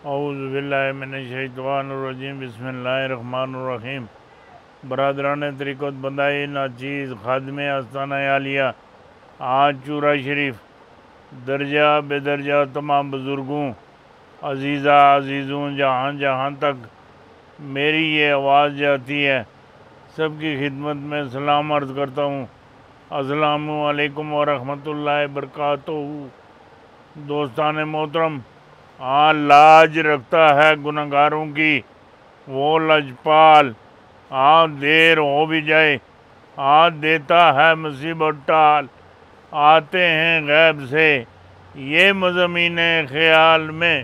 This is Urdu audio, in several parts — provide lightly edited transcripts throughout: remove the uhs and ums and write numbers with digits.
اعوذ باللہ من الشیطان الرجیم بسم اللہ الرحمن الرحیم۔ برادران طریقت بندائی ناچیز خادم آستانہ عالیہ آج چورہ شریف درجہ بے درجہ تمام بزرگوں عزیزہ عزیزوں جہاں جہاں تک میری یہ آواز جاتی ہے سب کی خدمت میں سلام عرض کرتا ہوں۔ السلام علیکم ورحمۃ اللہ وبرکاتہ۔ دوستان محترم، لاج رکھتا ہے گنہگاروں کی وہ لجپال، دیر ہو بھی جائے دیتا ہے مصیبت ٹال۔ آتے ہیں غیب سے یہ مضامین خیال میں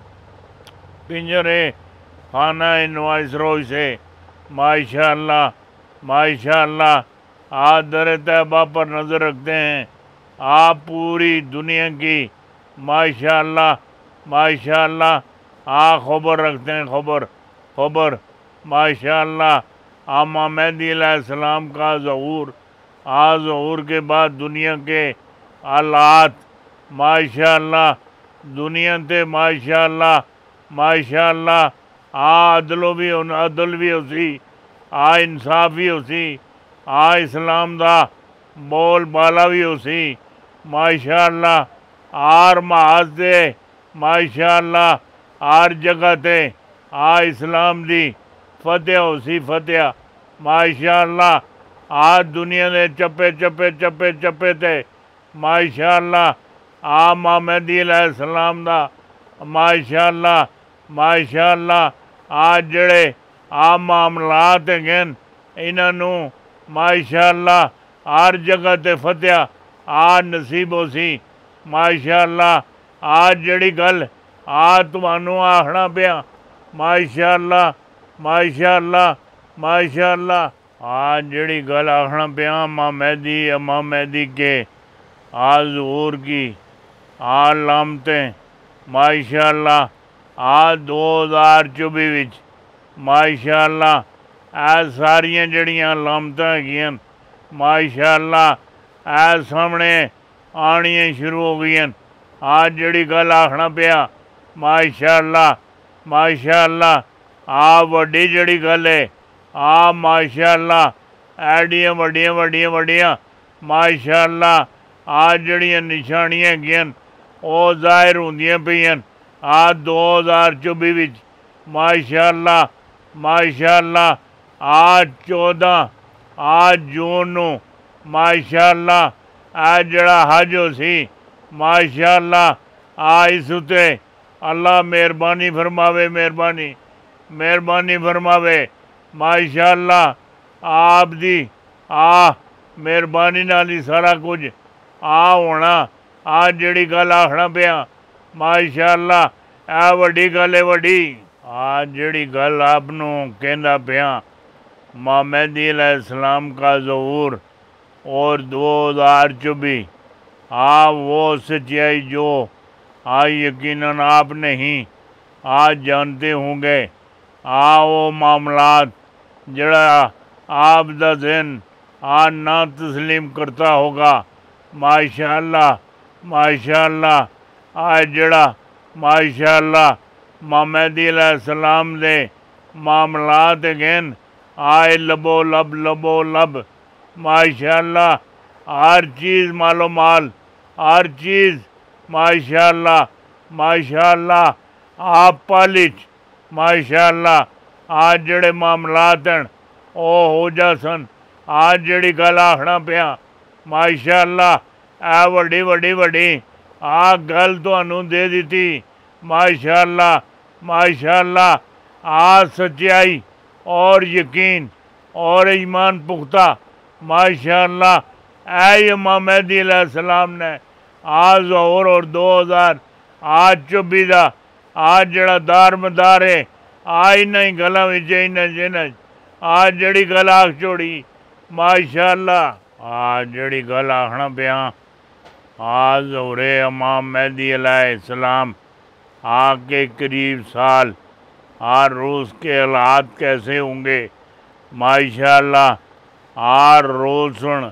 پنجرے خانہ وائس روی سے، ماشاءاللہ ماشاءاللہ۔ در طیبہ پر نظر رکھتے ہیں آپ پوری دنیا کی، ماشاءاللہ ماشاءاللہ۔ خبر رکھتے ہیں خبر ماشاءاللہ۔ امام مہدی علیہ السلام کا ظہور، ظہور کے بعد دنیا کے حالات، ماشاءاللہ دنیا تے ماشاءاللہ ماشاءاللہ۔ عدل بھی ہو سی، انصاف بھی ہو سی، اسلام دا بول بالا بھی ہو سی، ماشاءاللہ۔ محاذ دے ماشاءاللہ ہر جگہ تے اسلام دی فتح ہو سی، فتح ماشاءاللہ۔ دنیا دے چپے تے ماشاءاللہ امام مہدی علیہ السلام دا ماشاءاللہ ماشاءاللہ۔ جڑے معاملات ہیں انہوں ماشاءاللہ ہر جگہ تے فتح نصیب ہو سی، ماشاءاللہ۔ جڑی گل تمہانوں آخنا پیا، ماشاءاللہ ماشاءاللہ ماشاءاللہ۔ جڑی گل آخنا پیا امام مہدی کے ظہور کی علامتیں، ماشاءاللہ 2024 وچ ماشاءاللہ ساریاں جڑیاں علامتیں ہیں ماشاءاللہ سامنے آنیاں شروع ہو گئی ہیں۔ جڑی گل آخنا پیا ماشاءاللہ ماشاءاللہ وڈی جڑی گل ہے ماشاءاللہ ایڈیاں وڈیاں ماشاءاللہ جڑیاں نشانیاں گئیں وہ ظاہر ہوندیاں پئیاں 2024 وچ ماشاءاللہ ماشاءاللہ۔ 14 جون نو ماشاءاللہ جڑا حج ہو سی، ماشاءاللہ اس تے اللہ مہربانی فرماوے ماشاءاللہ۔ آپ دی مہربانی نال ہی سارا کچھ ہونا۔ جڑی گل آخنا پیا ماشاءاللہ وڈی گل ہے وڈی۔ جڑی گل آپ کہندا پیا امام مہدی علیہ السلام کا ظہور اور 2024 وہ سچائی جو یقیناً آپ نہیں جانتے ہوں گے۔ وہ معاملات جڑا آپ دا ذہن نہ تسلیم کرتا ہوگا، ماشاءاللہ ماشاءاللہ۔ جڑا ماشاءاللہ امام مہدی علیہ السلام دے معاملات ہیں لبو لب ماشاءاللہ۔ ہر چیز مالو مال، ہر چیز ماشاءاللہ ماشاءاللہ۔ پالچ ماشاءاللہ جڑے معاملات ہیں وہ ہو جا سن۔ جڑی گل آخنا پیا ماشاءاللہ وڈی گل تمہانوں دے دیتی، ماشاءاللہ ماشاءاللہ۔ سچائی اور یقین اور ایمان پختہ، ماشاءاللہ امام مہدی علیہ السلام نے ظہور اور 2024 دا جڑا دار مدار ہے انہیں گلاں وچ جڑی گل آخ چھوڑی ماشاءاللہ۔ جڑی گل آخنا پیا ظہور امام مہدی علیہ السلام کے قریب سال روز کے حالات کیسے ہوں گے، ماشاءاللہ۔ روز سن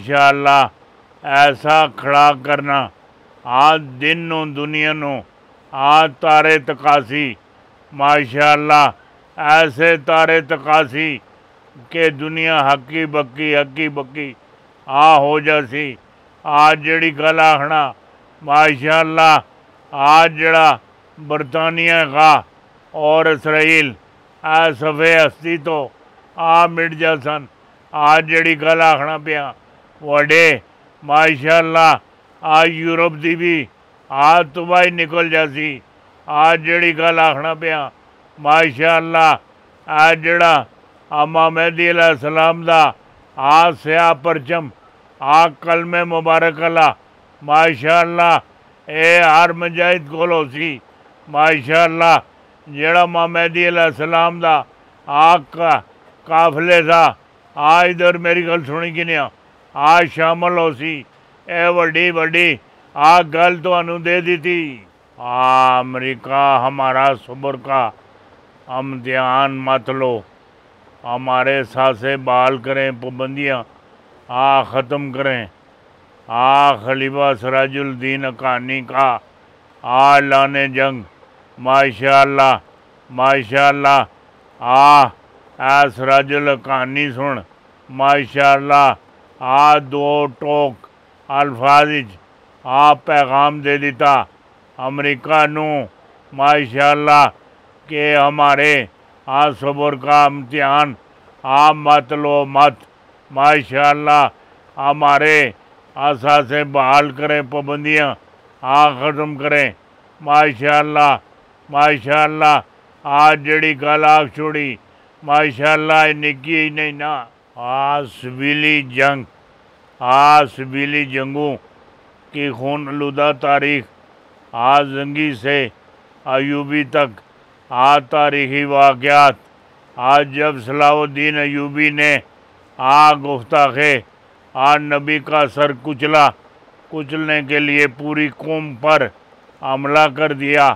ماشاءاللہ ایسا کھڑا کرنا دن نو دنیا نو تارے تقاسی ماشاءاللہ ایسے تارے تقاسی کہ دنیا ہکی بکی ہو جاسی جڑی گل آخنا ماشاءاللہ جڑا برطانیہ کا اور اسرائیل صفے ہستی تو مٹ جاسن جڑی گل آخنا پیا وڈے ماشاءاللہ یورپ دی بھی تباہی نکل جاسی جڑی گل آخنا پیا ماشاءاللہ جڑا امام مہدی علیہ السلام دا سیاہ پرچم کلمہ مبارک اللہ ماشاءاللہ ہر مجاہد کول ہو سی ماشاءاللہ جڑا امام مہدی علیہ السلام دا قافلے تھا ادھر میری گل سنی کنیا شامل ہو سی وڈی گل تو دے دی تھی امریکہ ہمارا صبر کا امتحان مت لو ہمارے ساسے بحال کریں پابندیاں ختم کریں خلیفہ سراج الدین حقانی کا اعلان جنگ ماشاءاللہ سراج الحقانی سن ماشاءاللہ دو ٹوک الفاظ پیغام دے دیتا امریکہ نو ماشاءاللہ کہ ہمارے صبر کا امتحان مت لو مت ماشاءاللہ ہمارے سے بحال کریں پابندیاں ختم کریں ماشاءاللہ جڑی گل آخ چھوڑی ماشاءاللہ نکی ہی نہیں نا سبیلی جنگوں کی خون آلودہ تاریخ زنگی سے ایوبی تک تاریخی واقعات جب صلاح الدین ایوبی نے گستاخے نبی کا سر کچلنے کے لیے پوری قوم پر حملہ کر دیا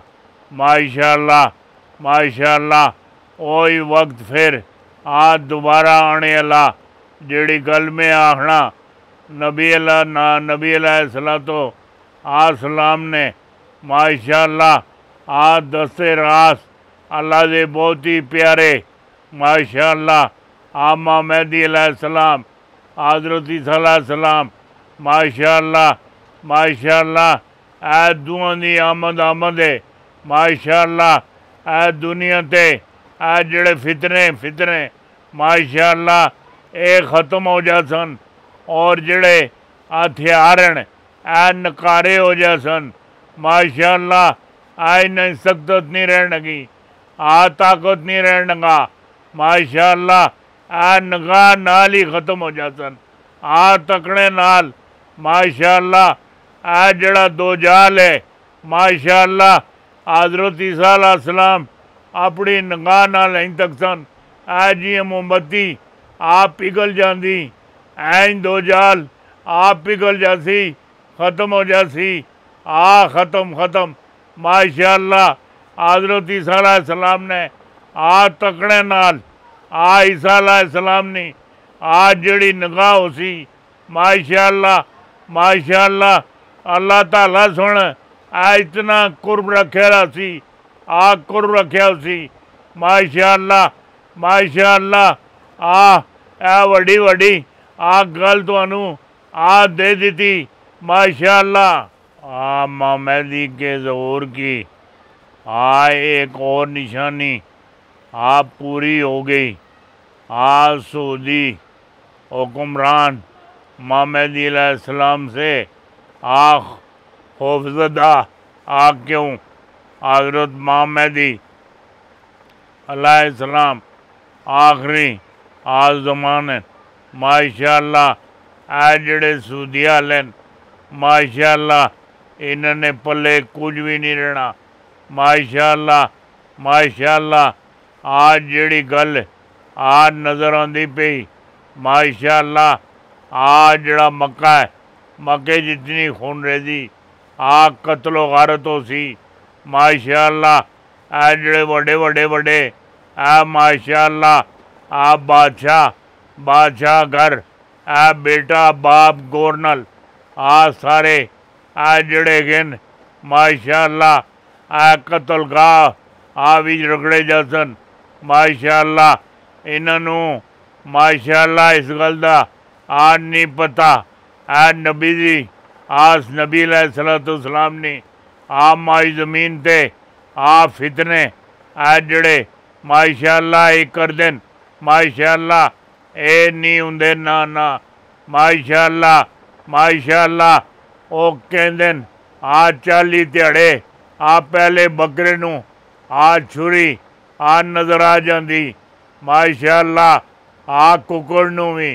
ماشاءاللہ وہی وقت پھر دوبارہ آنے اللہ جیڑی گل میں آخنا نبی علیہ السلام نے ماشاءاللہ دستے راس اللہ دے بہت ہی پیارے ماشاءاللہ امام مہدی علیہ السلام حضرت عیسیٰ علیہ السلام ماشاءاللہ دعا دی آمد ہے ماشاءاللہ دنیا تے جڑے فتنے ماشاءاللہ ختم ہو جاسن اور جڑے ہتھیارن نکارے ہو جاسن ماشاءاللہ نہیں سکتت نہیں رہن گی طاقت نہیں رہن گا ماشاءاللہ نگاہ نال ہی ختم ہو جاسن تکڑے نال ماشاءاللہ جڑا دو جال ہے ماشاءاللہ حضرت عیسیٰ علیہ السلام اپنی نگاہ نال نہیں تک سن جی موم بتی پگھل جاندی دو جال پگھل جاسی ختم ہو جاسی ختم ماشاءاللہ حضرت عیسیٰ علیہ السلام نے تکڑے نال عیسیٰ علیہ السلام نے جڑی نگاہ ہو سی ماشاءاللہ اللہ تعالیٰ سن اتنا قرب رکھے رہا سی قرب رکھیا ہو سی ماشاءاللہ وڈی گل تو دے دیتی ماشاءاللہ امام مہدی کے ظہور کی ایک اور نشانی پوری ہو گئی سعودی حکمران امام مہدی علیہ السلام سے خوفزدہ کیوں حضرت امام مہدی علیہ السلام آخری زمانے ماشاءاللہ جڑے سعودی والے ماشاءاللہ انہوں نے پلے کچھ بھی نہیں رہنا ماشاءاللہ جڑی گل نظر آندی پئی ماشاءاللہ جڑا مکہ ہے مکے جتنی خون ریزی قتل و غارت ہو سی ماشاءاللہ جڑے وڈے ماشاءاللہ بادشاہ گھر بیٹا باپ گورنل سارے جڑے گن ماشاءاللہ قتل گاہ بھی رگڑے جاسن ماشاءاللہ انہوں ماشاءاللہ اس گل دا نہیں پتہ نبی دی نبی علیہ السلام نے مائی زمین تے فتنے جڑے ماشاءاللہ کر دین ماشاءاللہ نہیں ہوندے نا ماشاءاللہ او کہندن 40 دیہڑے پہلے بکرے نو چھری نظر آ جاندی ماشاءاللہ ککڑ نو بھی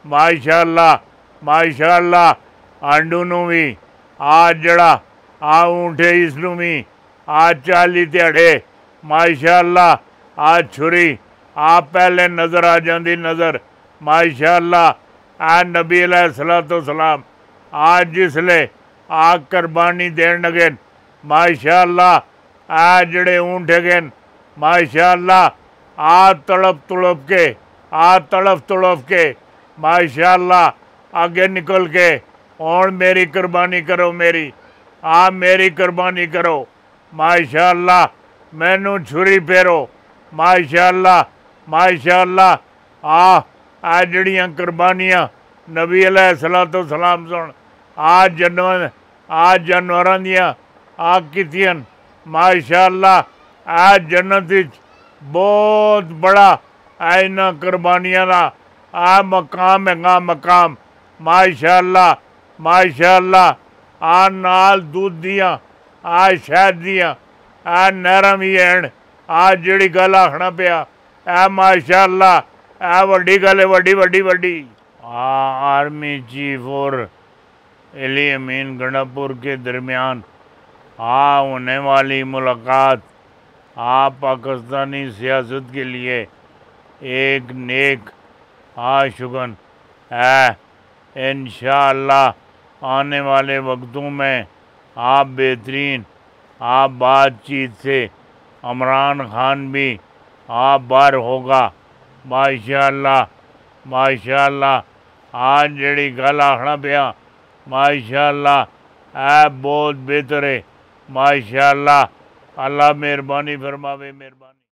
ماشاءاللہ آنڈو نو بھی جڑا اونٹے اس نو بھی 40 دیہڑے ماشاءاللہ چھری پہلے نظر آ جاندی نظر ماشاءاللہ نبی علیہ السلام جسلے قربانی دین لگن ماشاءاللہ جڑے اونٹ گن ماشاءاللہ تڑپ تڑپ کے ماشاءاللہ آگے نکل کے اور میری قربانی کرو میری قربانی کرو ماشاءاللہ مینوں چھری پھیرو ماشاءاللہ جڑیاں قربانیاں نبی علیہ السلام سن جانوراں دیاں کیتیاں ماشاءاللہ جنت وچ بہت بڑا انہاں قربانیاں دا مقام ہے مقام ماشاءاللہ نال دودھ دیاں شہد دیاں نہراں بھی ہیں جڑی گل آکھنا پیا ماشاءاللہ وڈی گل ہے وڈی آرمی چیف اور علی امین گنڈاپور کے درمیان ہونے والی ملاقات پاکستانی سیاست کے لیے ایک نیک شگن ہے انشاءاللہ آنے والے وقتوں میں بہترین بات چیت سے عمران خان بھی باہر ہوگا ماشاءاللہ جڑی گل آکھنا پیا ماشاءاللہ بہت بہتر ہے ماشاءاللہ اللہ مہربانی فرماوے